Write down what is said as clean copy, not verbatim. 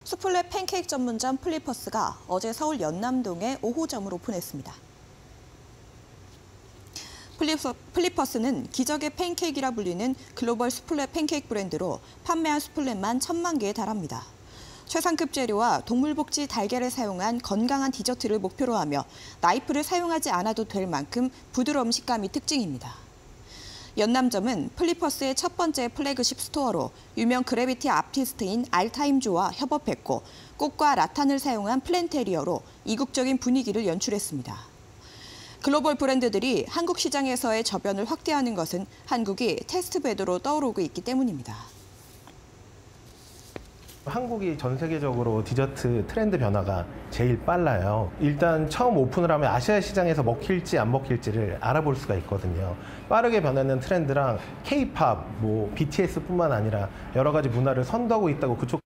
수플레 팬케이크 전문점 플리퍼스가 어제 서울 연남동에 5호점을 오픈했습니다. 플리퍼스는 기적의 팬케이크라 불리는 글로벌 수플레 팬케이크 브랜드로 판매한 수플레만 1,000만 개에 달합니다. 최상급 재료와 동물복지 달걀을 사용한 건강한 디저트를 목표로 하며 나이프를 사용하지 않아도 될 만큼 부드러운 식감이 특징입니다. 연남점은 플리퍼스의 첫 번째 플래그십 스토어로 유명 그래비티 아티스트인 알타임조와 협업했고 꽃과 라탄을 사용한 플랜테리어로 이국적인 분위기를 연출했습니다. 글로벌 브랜드들이 한국 시장에서의 저변을 확대하는 것은 한국이 테스트베드로 떠오르고 있기 때문입니다. 한국이 전 세계적으로 디저트 트렌드 변화가 제일 빨라요. 일단 처음 오픈을 하면 아시아 시장에서 먹힐지 안 먹힐지를 알아볼 수가 있거든요. 빠르게 변하는 트렌드랑 K-팝, BTS뿐만 아니라 여러 가지 문화를 선도하고 있다고 그쪽